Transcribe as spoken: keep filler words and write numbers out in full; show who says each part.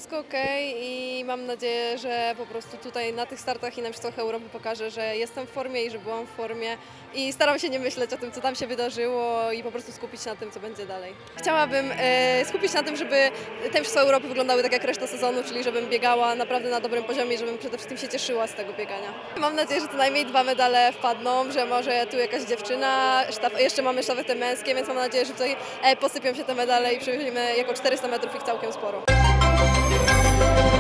Speaker 1: wszystko ok i mam nadzieję, że po prostu tutaj na tych startach i na Mistrzostwach Europy pokażę, że jestem w formie i że byłam w formie i staram się nie myśleć o tym, co tam się wydarzyło i po prostu skupić się na tym, co będzie dalej. Chciałabym e, skupić się na tym, żeby te Mistrzostwa Europy wyglądały tak jak reszta sezonu, czyli żebym biegała naprawdę na dobrym poziomie i żebym przede wszystkim się cieszyła z tego biegania. Mam nadzieję, że co najmniej dwa medale wpadną, że może tu jakaś dziewczyna, sztaf, jeszcze mamy sztafety męskie, więc mam nadzieję, że tutaj e, posypią się te medale i przywieziemy jako czterysta metrów ich całkiem sporo.